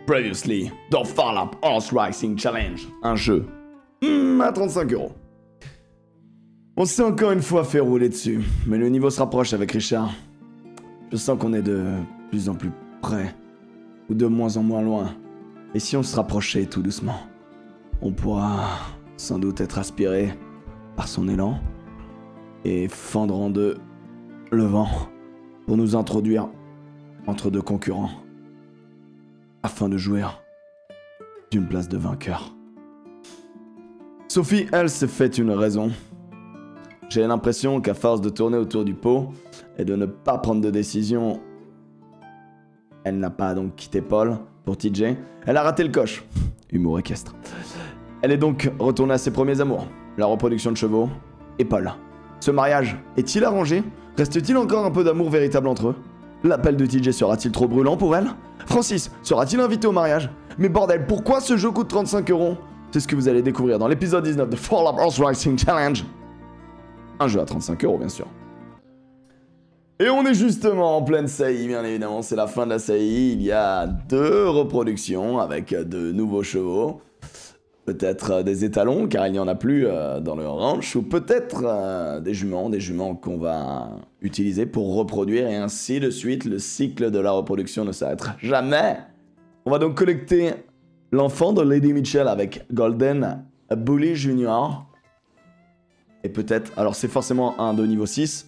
Previously, dans Fallout Horse Racing Challenge, un jeu à 35 €. On s'est encore une fois fait rouler dessus, mais le niveau se rapproche avec Richard. Je sens qu'on est de plus en plus près, ou de moins en moins loin. Et si on se rapprochait tout doucement, on pourra sans doute être aspiré par son élan et fendre en deux le vent pour nous introduire entre deux concurrents afin de jouir d'une place de vainqueur. Sophie, elle, s'est fait une raison. J'ai l'impression qu'à force de tourner autour du pot et de ne pas prendre de décision, elle n'a pas donc quitté Paul pour TJ. Elle a raté le coche. Humour équestre. Elle est donc retournée à ses premiers amours, la reproduction de chevaux et Paul. Ce mariage est-il arrangé? Reste-t-il encore un peu d'amour véritable entre eux? L'appel de TJ sera-t-il trop brûlant pour elle? Francis sera-t-il invité au mariage? Mais bordel, pourquoi ce jeu coûte 35 €? C'est ce que vous allez découvrir dans l'épisode 19 de Fallout Horse Racing Challenge. Un jeu à 35 € bien sûr. Et on est justement en pleine saillie, bien évidemment, c'est la fin de la saillie. Il y a 2 reproductions avec de nouveaux chevaux. Peut-être des étalons, car il n'y en a plus dans le ranch, ou peut-être des juments qu'on va utiliser pour reproduire, et ainsi de suite. Le cycle de la reproduction ne s'arrêtera jamais. On va donc collecter l'enfant de Lady Mitchell avec Golden Bully Jr. Et peut-être... Alors c'est forcément un de niveau 6.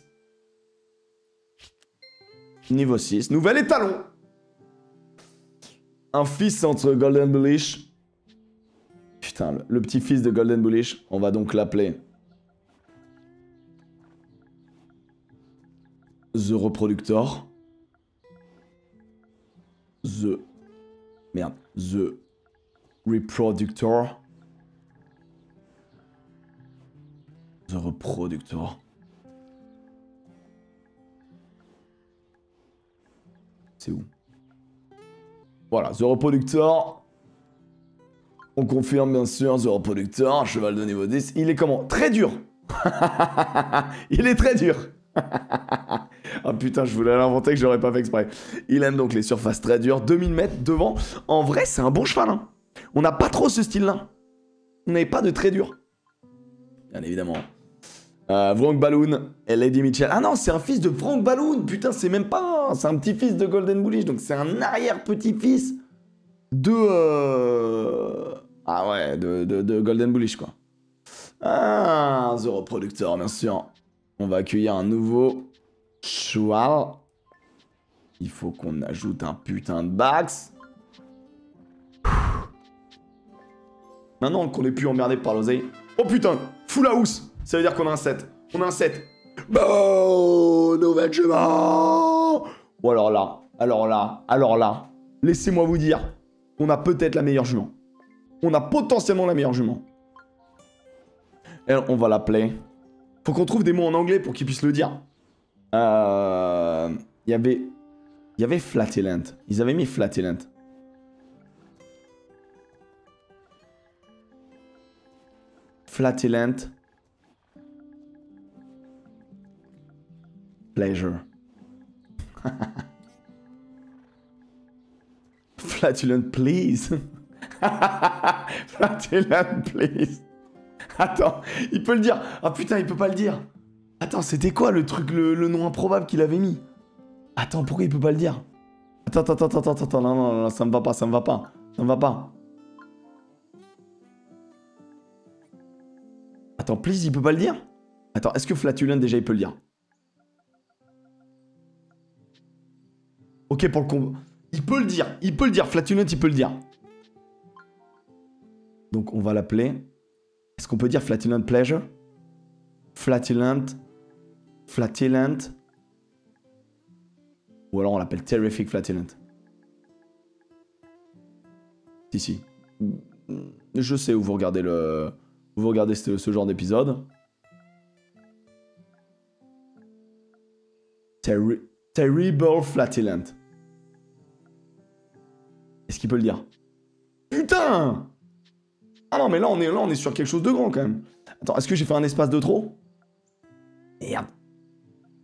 Niveau 6. Nouvel étalon. Un fils entre Golden Bullish... Putain, le petit-fils de Golden Bullish, on va donc l'appeler The Reproductor. The Reproductor. The Reproductor. C'est où? Voilà, The Reproductor. On confirme bien sûr, The Reproductor, cheval de niveau 10. Il est comment? Très dur. Il est très dur. Ah putain, je voulais l'inventer que j'aurais pas fait exprès. Il aime donc les surfaces très dures. 2000 mètres devant. En vrai, c'est un bon cheval. Hein. On n'a pas trop ce style-là. On n'avait pas de très dur. Bien évidemment. Frank Balloon et Lady Mitchell. Ah non, c'est un fils de Frank Balloon. Putain, c'est même pas... C'est un petit-fils de Golden Bullish. Donc c'est un arrière-petit-fils de... Ah ouais, de Golden Bullish, quoi. Ah, The Reproductor, bien sûr. On va accueillir un nouveau cheval. Il faut qu'on ajoute un putain de Bax. Maintenant qu'on est plus emmerdé par l'oseille. Oh putain, full house. Ça veut dire qu'on a un 7. On a un 7. Bon, nouvelle cheval. Bon, alors là. Laissez-moi vous dire, on a peut-être la meilleure jument. On a potentiellement la meilleure jument. Et on va l'appeler. Faut qu'on trouve des mots en anglais pour qu'ils puissent le dire. Il y avait flatulent. Ils avaient mis flatulent. Flatulent. Pleasure. Flatulent, please. Flatulent, please. Attends, il peut le dire. Ah putain, il peut pas le dire. Attends, c'était quoi le truc, le nom improbable qu'il avait mis? Attends, pourquoi il peut pas le dire? Attends, non, ça me va pas. Ça me va pas. Attends, please, il peut pas le dire? Attends, est-ce que flatulent, déjà, il peut le dire? Ok, pour le combo. Il peut le dire, flatulent, il peut le dire. Donc, on va l'appeler... Est-ce qu'on peut dire flatulent pleasure? Flatulent. Ou alors on l'appelle terrific flatulent. Si. Je sais où vous regardez ce genre d'épisode. Terrible flatulent. Est-ce qu'il peut le dire? Putain! Ah non, mais là on est sur quelque chose de grand quand même. Attends, est-ce que j'ai fait un espace de trop? Merde.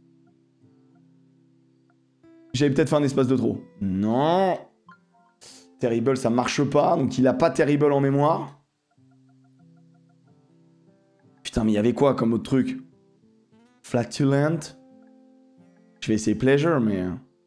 J'avais peut-être fait un espace de trop. Non. Terrible, ça marche pas. Donc il a pas Terrible en mémoire. Putain, mais il y avait quoi comme autre truc? Flatulent. Je vais essayer Pleasure, mais...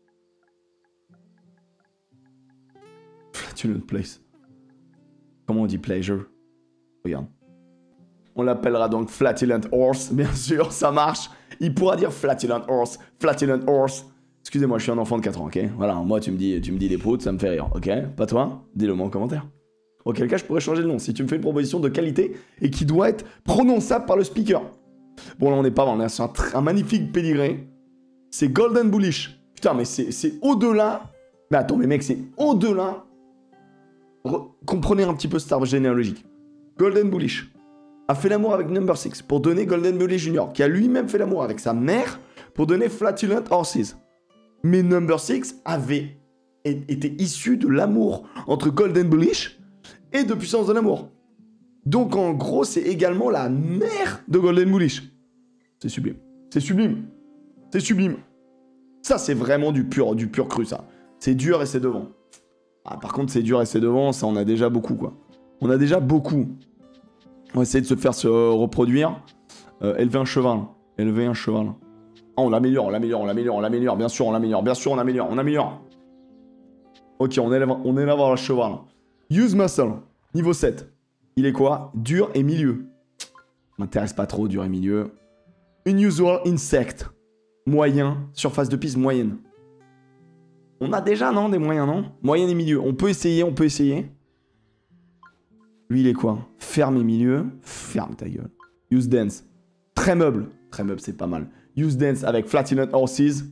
Flatulent Place. Comment on dit Pleasure? Regarde. On l'appellera donc Flatulent Horse, bien sûr, ça marche. Il pourra dire Flatulent Horse, Flatulent Horse. Excusez-moi, je suis un enfant de 4 ans, ok? Voilà, moi tu me dis des proutes, ça me fait rire, ok? Pas toi? Dis-le moi en commentaire. Auquel cas, je pourrais changer le nom si tu me fais une proposition de qualité et qui doit être prononçable par le speaker. Bon, là on est pas mal, on est sur un magnifique pédigré. C'est Golden Bullish. Putain, mais c'est au-delà. Mais attends, mais mec, c'est au-delà. Comprenez un petit peu cet arbre généalogique. Golden Bullish a fait l'amour avec Number 6 pour donner Golden Bullish Junior, qui a lui-même fait l'amour avec sa mère pour donner Flatulent Horses. Mais Number 6 avait été issu de l'amour entre Golden Bullish et de Puissance de l'amour. Donc en gros, c'est également la mère de Golden Bullish. C'est sublime. C'est sublime. C'est sublime. Ça, c'est vraiment du pur cru, ça. C'est dur et c'est devant. Ah, par contre, c'est dur et c'est devant, ça, on a déjà beaucoup, quoi. On a déjà beaucoup. On va essayer de se faire se reproduire. Élever un cheval. Élever un cheval. Ah, on l'améliore, on l'améliore, on l'améliore, on l'améliore. Bien sûr, on l'améliore. Bien sûr, on améliore, on améliore. Ok, on élève voir le cheval. Use muscle. Niveau 7. Il est quoi? Dur et milieu. M'intéresse pas trop, dur et milieu. Unusual insect. Moyen. Surface de piste moyenne. On a déjà, non? Des moyens, non? Moyenne et milieu. On peut essayer, on peut essayer. Lui, il est quoi? Ferme et milieu. Ferme ta gueule. Use dance. Très meuble. Très meuble, c'est pas mal. Use dance avec Flatulent Horses.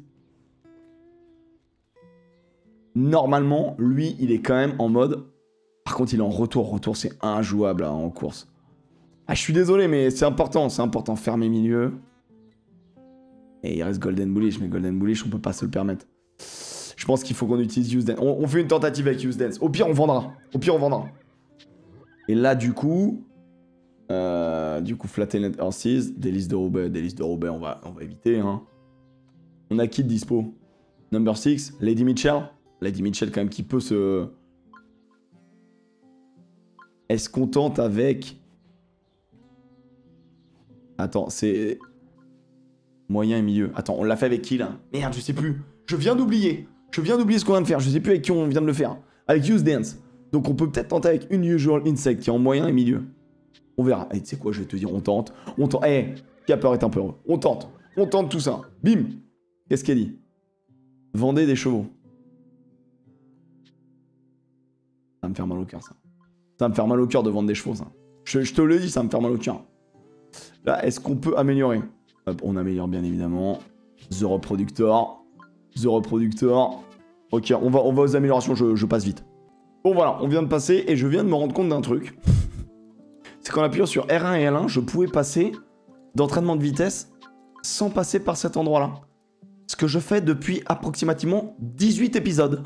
Normalement, lui, il est quand même en mode... Par contre, il est en retour. Retour, c'est injouable hein, en course. Ah, je suis désolé, mais c'est important. C'est important. Ferme et milieu. Et il reste Golden Bullish. Mais Golden Bullish, on peut pas se le permettre. Je pense qu'il faut qu'on utilise Use Dance. On fait une tentative avec Use Dance. Au pire, on vendra. Au pire, on vendra. Et là, du coup, Flatulent Horses, Délice de Roubaix, on va éviter. Hein. On a qui de dispo? Number 6, Lady Mitchell. Lady Mitchell, quand même, qui peut se... Est-ce qu'on tente avec... Attends, c'est... Moyen et milieu. Attends, on l'a fait avec qui, là? Merde, je sais plus. Je viens d'oublier. Je viens d'oublier ce qu'on vient de faire. Je sais plus avec qui on vient de le faire. Avec Use Dance. Donc on peut peut-être tenter avec Unusual Insect qui est en moyen et milieu. On verra. Et tu sais quoi, je vais te dire, on tente. On tente. Eh, qui a peur est un peu heureux. On tente. On tente tout ça. Bim. Qu'est-ce qu'elle dit? Vendez des chevaux. Ça va me faire mal au cœur, ça. Ça va me faire mal au cœur de vendre des chevaux, ça. Je te le dis, ça va me faire mal au cœur. Là, est-ce qu'on peut améliorer? Hop, on améliore bien évidemment. The Reproductor. The Reproductor. Ok, on va aux améliorations, je passe vite. Bon voilà, on vient de passer et je viens de me rendre compte d'un truc. C'est qu'en appuyant sur R1 et L1, je pouvais passer d'entraînement de vitesse sans passer par cet endroit-là. Ce que je fais depuis approximativement 18 épisodes.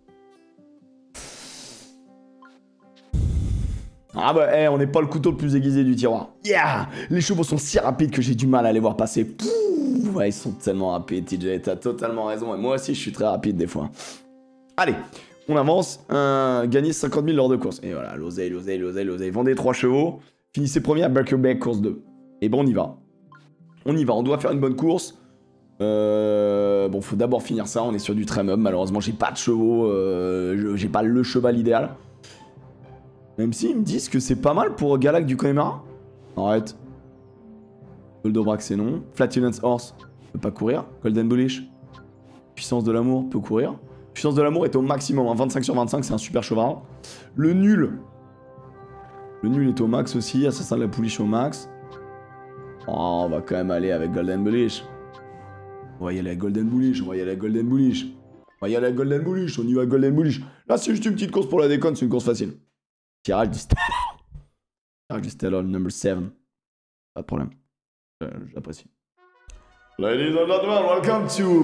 Ah bah, hey, on n'est pas le couteau le plus aiguisé du tiroir. Yeah! Les chevaux sont si rapides que j'ai du mal à les voir passer. Pouh, ouais, ils sont tellement rapides, TJ, t'as totalement raison. Et moi aussi, je suis très rapide des fois. Allez, on avance. Gagner 50 000 lors de course. Et voilà, l'oseille. Vendez 3 chevaux. Finissez premier à Back course 2. Et bon, on y va. On doit faire une bonne course. Bon, faut d'abord finir ça. On est sur du très meuble. Malheureusement, j'ai pas de chevaux. J'ai pas le cheval idéal. Même si ils me disent que c'est pas mal pour Galac du Connemara. Arrête. Goldobrax, c'est non. Flatulence Horse, peut pas courir. Golden Bullish. Puissance de l'amour, peut courir. Puissance de l'amour est au maximum. Hein. 25 sur 25, c'est un super cheval. Le nul. Le nul est au max aussi. Assassin de la pouliche au max. Oh, on va quand même aller avec Golden Bullish. On va y aller avec Golden Bullish. On y va avec Golden Bullish. Là, c'est juste une petite course pour la déconne. C'est une course facile. Tirage du Stellar. Tirage du Stellar, number 7. Pas de problème. J'apprécie. Ladies and gentlemen, welcome to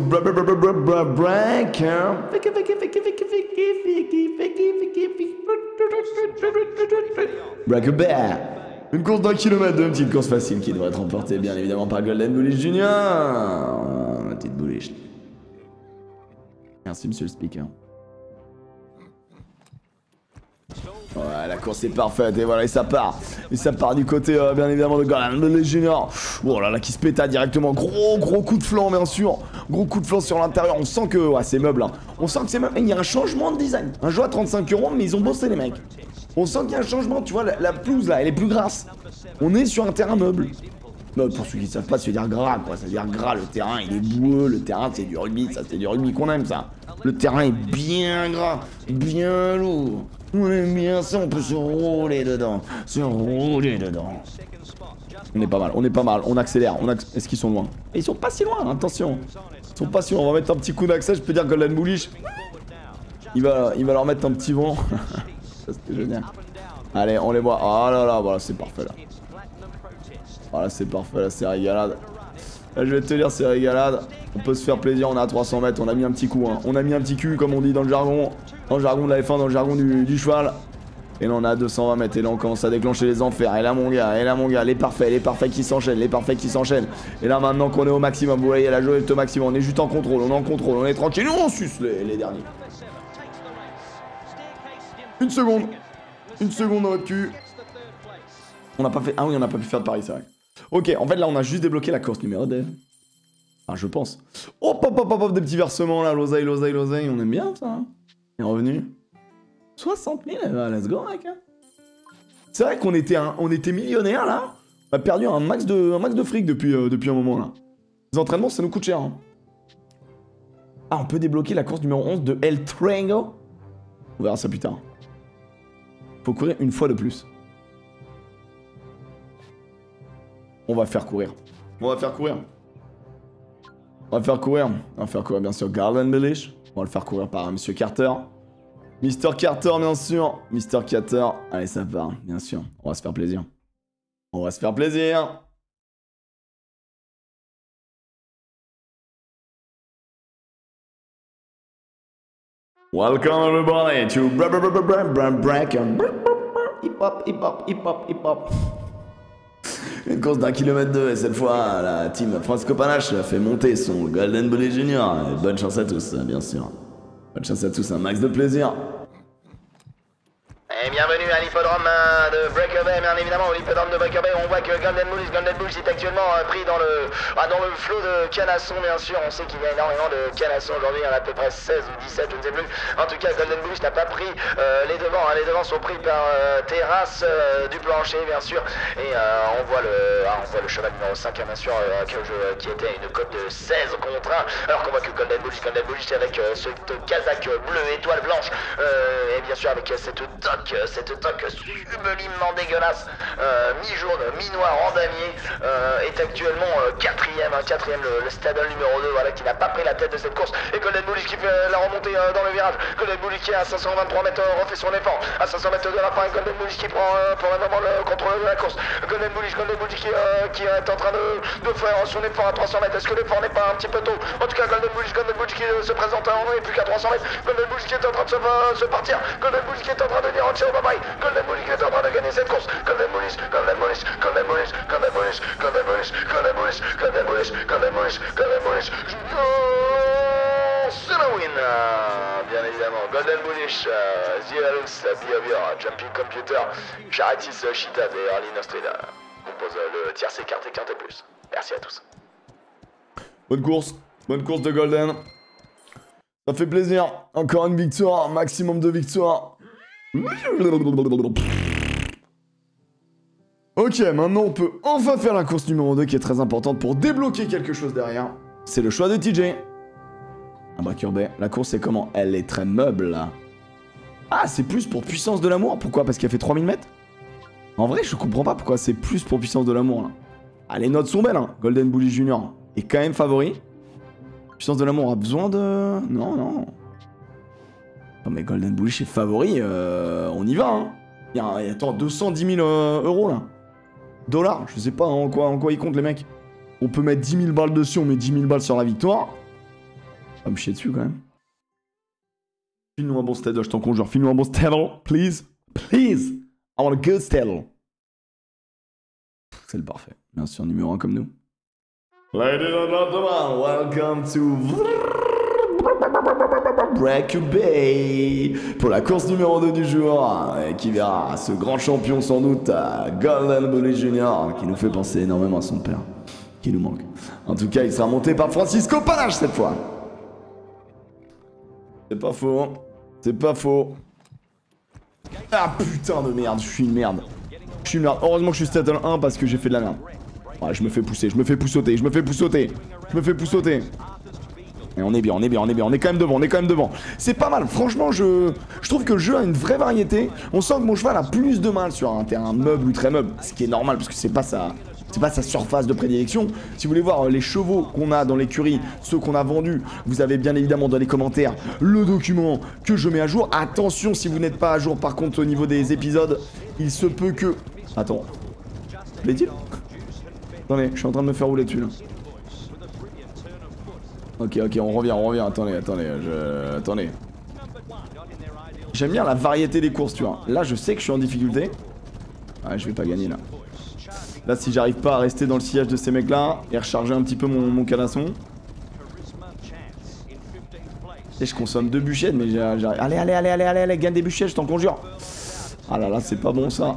Breaker. Une course d'1 kilomètre, une petite course facile qui devrait être remportée bien évidemment par Golden Bullish Junior. Petite Bullish. Merci monsieur le speaker. Ouais, la course est parfaite et voilà, et ça part. Et ça part du côté, bien évidemment, de Golden Junior. Oh là là, qui se péta directement. Gros coup de flanc, bien sûr. Gros coup de flanc sur l'intérieur. On sent que, ouais, c'est meuble. Hein. On sent que c'est meuble. Il y a un changement de design. Un jeu à 35 €, mais ils ont bossé, les mecs. On sent qu'il y a un changement. Tu vois, la pelouse, là, elle est plus grasse. On est sur un terrain meuble. Non, pour ceux qui ne savent pas, ça veut dire gras, quoi. Ça veut dire gras. Le terrain, il est boueux. Le terrain, c'est du rugby. Ça, c'est du rugby qu'on aime, ça. Le terrain est bien gras, bien lourd. On aime bien ça, on peut se rouler dedans. On est pas mal, on accélère. Est-ce qu'ils sont loin? Et ils sont pas si loin, attention. Ils sont pas si loin, on va mettre un petit coup d'accès, je peux dire Golden Bullish. Il va leur mettre un petit vent. Ça c'était génial. Allez, on les voit. Ah là là, voilà, c'est parfait là. Voilà, c'est parfait là, c'est régalade. Là, je vais te dire, c'est régalade. On peut se faire plaisir, on est à 300 mètres, on a mis un petit coup. Hein. On a mis un petit cul, comme on dit dans le jargon. Dans le jargon de la F1, dans le jargon du cheval. Et là, on est à 220 mètres. Et là, on commence à déclencher les enfers. Et là, mon gars, les parfaits qui s'enchaînent, Et là, maintenant qu'on est au maximum, vous voyez, la jauge est au maximum. On est juste en contrôle, on est tranquille. On suce les derniers. Une seconde dans votre cul. On n'a pas fait. Ah oui, on n'a pas pu faire de Paris, c'est vrai. Ok, en fait, là, on a juste débloqué la course numéro 2. Enfin, je pense. Hop, des petits versements là, l'oseille, on aime bien ça. Hein. Et revenu 60 000, let's go, mec. Hein. C'est vrai qu'on était millionnaire là. On a perdu un max de fric depuis un moment là. Les entraînements, ça nous coûte cher. Hein. Ah, on peut débloquer la course numéro 11 de El Triangle. On verra ça plus tard. Faut courir une fois de plus. On va faire courir. On va faire courir, bien sûr, Golden Bullish. On va le faire courir par Monsieur Carter. Mr. Carter, bien sûr. Mr. Carter. Allez, ça part, bien sûr. On va se faire plaisir. Welcome everybody to hip hop. Une course d'1,2 km et cette fois, la team Francisco Panache a fait monter son Golden Bully Junior. Bonne chance à tous, bien sûr. Bonne chance à tous, un max de plaisir. Et bienvenue à l'hippodrome de Breaker Bay, bien évidemment au hippodrome de Breaker Bay. On voit que Golden Bullish est actuellement pris dans le flot de canassons, bien sûr. On sait qu'il y a énormément de canassons aujourd'hui, il y en a à peu près 16 ou 17, je ne sais plus. En tout cas, Golden Bullish n'a pas pris les devants, hein. Les devants sont pris par Terrasse du plancher, bien sûr. Et on voit le cheval numéro 5, bien sûr, qui était à une cote de 16 contre 1. Alors qu'on voit que Golden Bullish avec cette casaque bleue étoile blanche, et bien sûr avec cette toque sublimement dégueulasse, mi-jaune, mi-noir en damier, est actuellement quatrième, le Stadol numéro 2, voilà, qui n'a pas pris la tête de cette course. Et Golden Bullish qui fait la remontée dans le virage. Golden Bullish qui est à 523 mètres refait son effort. À 500 mètres de la fin, Golden Bullish qui prend pour le moment le contrôle de la course. Golden Bullish qui est en train de faire son effort à 300 mètres. Est-ce que l'effort n'est pas un petit peu tôt? En tout cas, Golden Bullish qui se présente, on n'est plus qu'à 300 mètres. Golden Bullish qui est en train de se partir. Golden Bullish qui est en train de dire ciao bye bye. Golden Bullish qui est en train de gagner cette course. Golden Bullish. C'est la win, bien évidemment. Golden Bullish, Zialus, Behavior, Jumping Computer, Charitis, Cheetah et Arlene Ostrida compose le tiercé carte et quintet plus. Merci à tous. Bonne course de Golden. Ça fait plaisir. Encore une victoire, maximum de victoires. Ok, maintenant on peut enfin faire la course numéro 2 qui est très importante pour débloquer quelque chose derrière. C'est le choix de TJ. Ah bah Kirby, la course c'est comment? Elle est très meuble là. Ah, c'est plus pour puissance de l'amour. Pourquoi? Parce qu'elle fait 3000 mètres. En vrai, je comprends pas pourquoi c'est plus pour puissance de l'amour là. Ah, les notes sont belles, hein. Golden Bully Junior est quand même favori. Puissance de l'amour a besoin de... Non. Non mais Golden Bullish est favori, on y va, hein. Il y a, attends, 210 000 euros là. Dollars, je sais pas en quoi ils comptent les mecs. On peut mettre 10 000 balles dessus, on met 10 000 balles sur la victoire. On va me chier dessus quand même. File-nous un bon stead, je t'en conjure. File-nous un bon stead, please. Please. I want a good stead. C'est le parfait. Bien sûr, numéro 1 comme nous. Ladies and gentlemen, welcome to Break Bay pour la course numéro 2 du jour, qui verra ce grand champion sans doute, Golden Bully Jr., qui nous fait penser énormément à son père, qui nous manque. En tout cas, il sera monté par Francisco Panache cette fois. C'est pas faux, c'est pas faux. Ah putain de merde, je suis une merde. Je suis une merde. Heureusement que je suis Statel 1 parce que j'ai fait de la merde. Ouais, je me fais pousser, je me fais poussoter, je me fais poussoter. Je me fais poussoter. Et on est bien, on est bien, on est bien, on est quand même devant, on est quand même devant. C'est pas mal, franchement, je trouve que le jeu a une vraie variété. On sent que mon cheval a plus de mal sur un terrain meuble ou très meuble, ce qui est normal parce que c'est pas sa surface de prédilection. Si vous voulez voir les chevaux qu'on a dans l'écurie, ceux qu'on a vendus, vous avez bien évidemment dans les commentaires le document que je mets à jour. Attention, si vous n'êtes pas à jour par contre au niveau des épisodes, il se peut que... Attends. L'est-il ? Attendez, je suis en train de me faire rouler dessus là. Ok, on revient, attendez. Attendez. J'aime bien la variété des courses, tu vois. Là, je sais que je suis en difficulté. Ouais, je vais pas gagner là. Là, si j'arrive pas à rester dans le sillage de ces mecs-là et recharger un petit peu mon canasson. Et je consomme 2 bûchettes, mais j'arrive. Allez, gagne des bûchettes, je t'en conjure. Ah là là, c'est pas bon ça.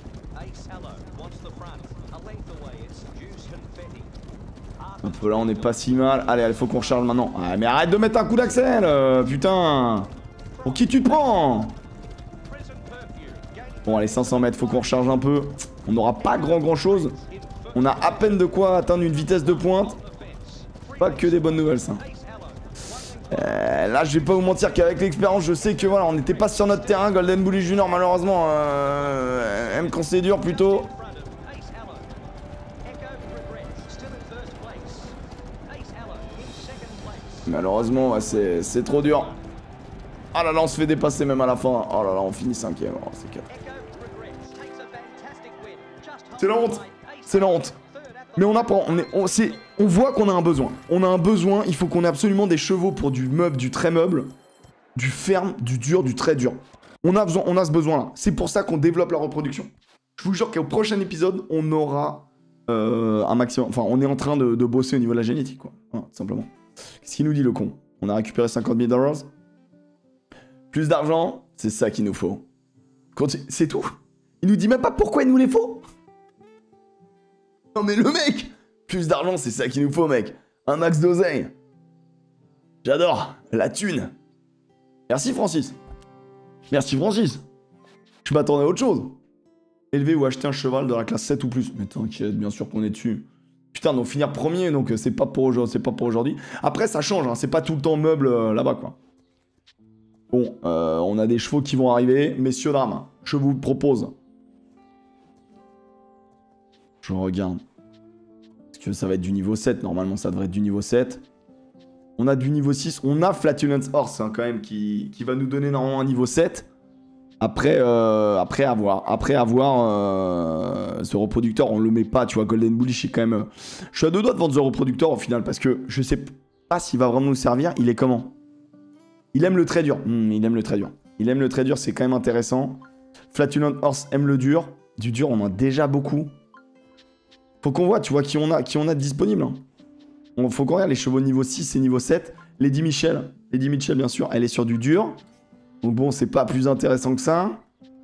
Hop là, on est pas si mal. Allez, il faut qu'on recharge maintenant. Ah, mais arrête de mettre un coup d'axel, putain. Pour qui tu te prends? Bon, allez, 500 mètres, faut qu'on recharge un peu. On n'aura pas grand chose. On a à peine de quoi atteindre une vitesse de pointe. Pas que des bonnes nouvelles, ça. Là, je vais pas vous mentir qu'avec l'expérience, je sais que voilà, on n'était pas sur notre terrain. Golden Bully Jr, malheureusement, aime quand c'est dur plutôt. Malheureusement, ouais, c'est trop dur. Ah là là, on se fait dépasser même à la fin. Oh là là, on finit 5ème. Oh, c'est 4. C'est la honte. C'est la honte. Mais on apprend. On voit qu'on a un besoin. On a un besoin. Il faut qu'on ait absolument des chevaux pour du meuble, du très meuble, du ferme, du dur, du très dur. On a ce besoin-là. C'est pour ça qu'on développe la reproduction. Je vous jure qu'au prochain épisode, on aura un maximum. Enfin, on est en train de bosser au niveau de la génétique, quoi. Voilà, tout simplement. Qu'est-ce qu'il nous dit, le con? On a récupéré 50 000 $. Plus d'argent, c'est ça qu'il nous faut. C'est tout. Il nous dit même pas pourquoi il nous les faut. Non mais le mec, plus d'argent, c'est ça qu'il nous faut, mec. Un max d'oseille. J'adore. La thune. Merci, Francis. Merci, Francis. Je m'attendais à autre chose. Élever ou acheter un cheval de la classe 7 ou plus. Mais t'inquiète, bien sûr qu'on est dessus. Putain, donc finir premier, donc c'est pas pour aujourd'hui. Après, ça change, hein, c'est pas tout le temps meuble là-bas, quoi. Bon, on a des chevaux qui vont arriver. Messieurs, dames, je vous propose. Je regarde. Parce que ça va être du niveau 7. Normalement, ça devrait être du niveau 7. On a du niveau 6. On a Flatulence Horse, hein, quand même, qui va nous donner normalement un niveau 7. Après avoir ce reproducteur, on le met pas, tu vois. Golden Bully, je quand même. Je suis à 2 doigts de vendre ce reproducteur au final parce que je sais pas s'il va vraiment nous servir. Il est comment? Il aime le très dur. Il aime le très dur. Il aime le très dur, c'est quand même intéressant. Flatulent Horse aime le dur. Du dur, on en a déjà beaucoup. Faut qu'on voit, tu vois, qui on a disponible. Hein. Faut qu'on regarde les chevaux niveau 6 et niveau 7. Lady Michel, bien sûr, elle est sur du dur. Donc bon, c'est pas plus intéressant que ça.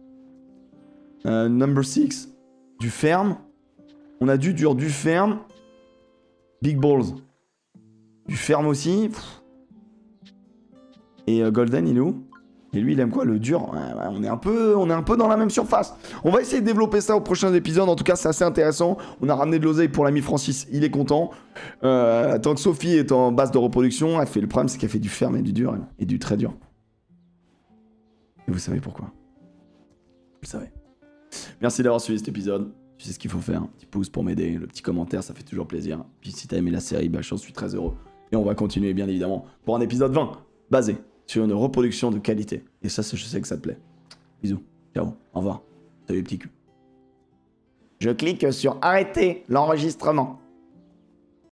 Number 6, du ferme. On a du dur, du ferme. Big Balls. Du ferme aussi. Pff. Et Golden, il est où? Et lui, il aime quoi? Le dur? Ouais, on est un peu dans la même surface. On va essayer de développer ça au prochain épisode. En tout cas, c'est assez intéressant. On a ramené de l'oseille pour l'ami Francis. Il est content. Tant que Sophie est en base de reproduction, elle fait le problème, c'est qu'elle fait du ferme et du dur. Et du très dur. Et vous savez pourquoi? Vous le savez. Merci d'avoir suivi cet épisode. Tu sais ce qu'il faut faire. Un petit pouce pour m'aider. Le petit commentaire, ça fait toujours plaisir. Puis si t'as aimé la série, bah, j'en suis très heureux. Et on va continuer, bien évidemment, pour un épisode 20, basé sur une reproduction de qualité. Et ça, je sais que ça te plaît. Bisous. Ciao. Au revoir. Salut les petits culs. Je clique sur arrêter l'enregistrement.